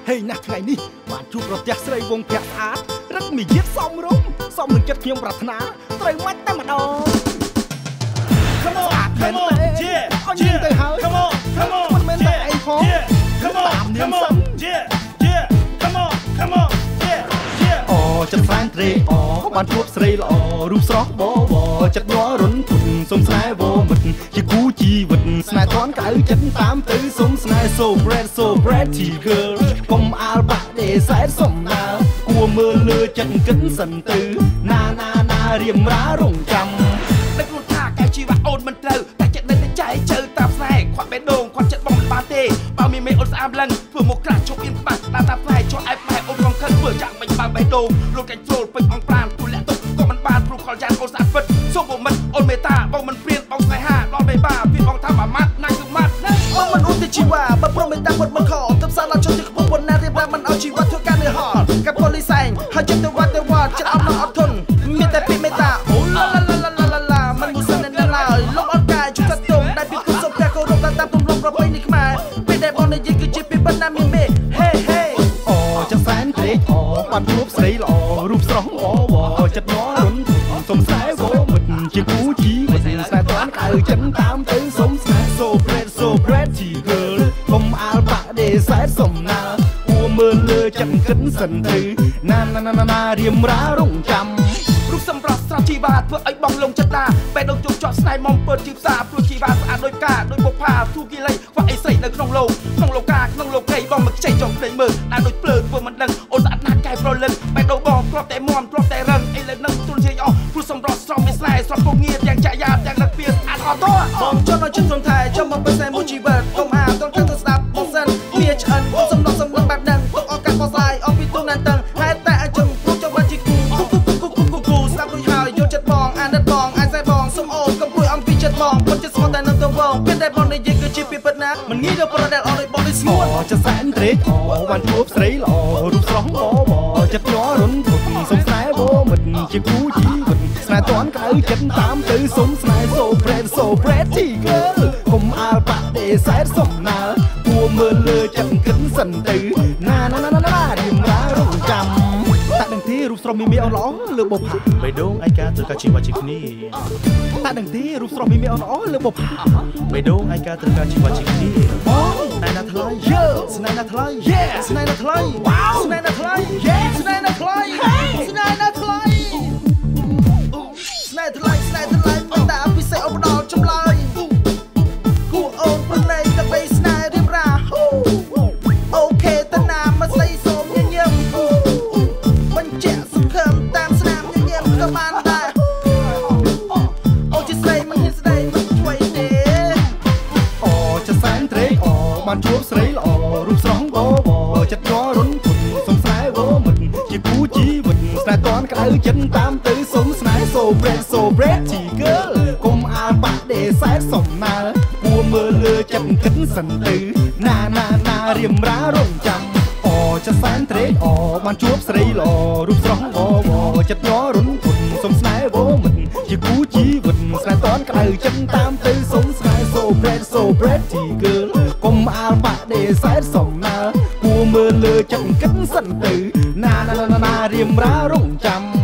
ហេណាស់ថ្ងៃនេះបានជួបរទះស្រីវងភ័ក្រស្អាតរឹកមាយាទសមរម្យសមនឹងចិត្តខ្ញុំប្រាថ្នាត្រូវមិនតែម្ដង Come on come on yeah អញទៅហើយ Come on come on មិនមែនតែឯងផង Come on come on yeah yeah come on come on yeah yeah អូចិត្តស្រានត្រេកអូបានជួបស្រីល្អរូបស្រស់បបចិត្តញ័ររុនធុនសុំស្នេហ៍វមិត្តជាគូជីវិតស្នេហ៍ធន់កៅចិត្តតាមទៅសុំស្នេហ៍ so pretty girl កុំអាលបាក់ទេសែនសុំណាគួរមើលលើចិត្តគិនសិនទៅណារៀមរារងចាំដឹកខ្លួនថាកែជីវៈអូនមិនត្រូវតែចិត្តនៅតែចែកជើតាមស្នេហ៍ខ្វាត់បេះដូងខ្វាត់ចិត្តបងមិនបានទេបើមានមេអូនស្អាតឡើងធ្វើមកក្រាស់ជប់អៀនបាត់តាមស្នេហ៍ជាប់ឯផ្លែអូនរងខិតធ្វើចាក់មិនបើបេះដូងលោកកាច់ចូលពេញអងប្រានទូលាក់ទុកក៏មិនបានព្រោះខលយ៉ាងអូនស្អាតពិតសូមបងមិនអូនមេតាបងមិនព្រៀនបងស្នេហាដល់មេបាពីបងថាអាម៉ាត់ណាស់គឺម៉ាត់បងមិនអូនទេជីវ៉ាបើព្រមមេតាមុតមកខទើបសារឡើងចូលទៅខ្ពស់ប៉ុណ្ណារៀបរាប់មិនឲ្យជីវិតធ្វើការនៅហល់កាប់ប៉ូលីសែងហើយចិត្តទៅវត្តចិត្តអត់មកអត់ធន់មានតែពីមេតាអូឡាឡាមិនមុសិននៅឡើយលោកអត់កាយជួយកាត់ទុំដែលពីគុំសុំព្រះគោរពតាមទម្លាប់ប្រពៃណីខ្មែរពេលដែលបងនិយាយគឺជាពីប៉ុណ្ណាមានមេហេអូចាំសែនត្រេកអូបានជួបស្រីល្អរូបស្រស់អូចិត្តញ័ររុនសុំស្នេហ៍វមិត្តជាគូជីវិតស្នេហ៍តានកៅចិត្តតាមទៅសុំស្នេហ៍ so pretty girl កុំអាលបាក់ដេសែនសុំណាគួរមើលលើចិត្តគិនសិនទៅណារៀមរារងចាំរូបសម្រស់ស្រស់ជីវ៉ាធ្វើឲ្យបងលងចិត្តណាពេលដងជុំជាប់ស្នេហ៍មុំពើជីផ្សារព្រោះជីវ៉ាស្អាតដូចកាដូចបុកផាទូគីលីខ្វះអីស្រីនៅក្នុងលោកក្នុងលោកកាក្នុងលោកីបងមកខ្ចីចង់ភ្លេងមើលអាដូចភ្លើធ្វើមិនដឹងអូនស្អាតណាស់កែប្រលឹងពេលដងបងគ្រាប់តែមមគ្រាប់តែរឹងអីលើនឹងទូលជាអស់ព្រោះសម្រស់ស្រស់មានស្នេហ៍ស្រស់ពងងារទាំងចាក់យ៉ាទាំងលឹកពីស្អាតអត់តបងចង់ឲ្យចិត្តសំថែចង់មកពេលតែមួយជីវិតកុំអាต้องទៅស្ដាប់បងសិនមានឆ្អិនសំឡងបែបហ្នឹងទុកឱកាសបោះស្រាយអស់ពីទូណានតឹងហេតុតែអញ្ចឹងព្រោះចង់បានជាគូស្ដាប់ដូចហើយយកចិត្តបងអាណិតបងអាយសែបងសុំអូនកុំព្រួយអំពីចិត្តបងពិតជាស្មោះតែនឹងទៅបងពេលដែលបងនិយាយគឺជាពីពិតណាមិនងាយយកប្រដែលអត់ឲ្យបងនេះស្ងួនចសែនត្រេកអូបានជួបស្រីល្អរូបស្រស់ចិត្តញ័ររុនធុនសុំស្នេហ៍វមិត្តជាគូជីវិតស្នេហ៍តាន់កៅចិត្តតាមទៅសុំស្នេហ៍ so pretty girl កុំអាលបាក់ដេសែនសុំណាគួរមើលលើចិត្តគិនសិនទៅណារៀមរារងចាំតែដឹងទេរូបស្រស់មីអូនល្អលើបុផាបេះដូងឯកាត្រូវការជីវ៉ាជីគ្នាតែដឹងទេរូបស្រស់មីអូនល្អលើបុផាបេះដូងឯកាត្រូវការជីវ៉ាជីគ្នាស្នេហ៍ណាថ្លៃស្នេហ៍ណាថ្លៃស្នេហ៍ណាថ្លៃស្នេហ៍ណាថ្លៃស្នេហ៍ណាថ្លៃស្នេហ៍ណាថ្លៃស្នេហ៍ថ្លៃមិនតាពិសេសអូនដល់ចម្លើយគូអូនព្រលែងដើម្បីស្នេហ៍រៀបរាអូខេតាណាមកស្អីសូមញញឹមបញ្ជាក់សង្ឃឹមតាមស្នាមញញឹមក៏បានដែរអូជាស្រីមិនហ៊ានស្ដីមិនជួយទេអូចសែនត្រេកអូបានជួបស្រីល្អរូបស្រស់ចិត្តញ័ររុនធុនសុំស្នេហ៍វមិត្តជាគូជីវិតស្នេហ៍តាន់ក្តៅចិត្តតាមទៅសុំស្នេហ៍ so pretty girl កុំអាលបាក់ដេសែនសុំណាគួរមើលលើចិត្តគិតសិនទៅណារៀមរារងចាំអូចសែនត្រេកអូបានជួបស្រីល្អរូបស្រស់ចិត្តញ័ររុនធុនសុំស្នេហ៍វមិត្តជាគូជីវិតស្នេហ៍តាន់ក្តៅចិត្តតាមទៅសុំស្នេហ៍ so pretty girl កុំអាលបាក់ដេសែនសុំណាគួរមើលលើចិត្តគិតសិនទៅណារៀមរារងចាំ